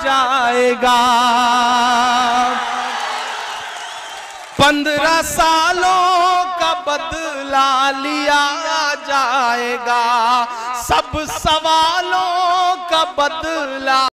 जाएगा। 15 सालों का बदला लिया जाएगा, सब सवालों का बदला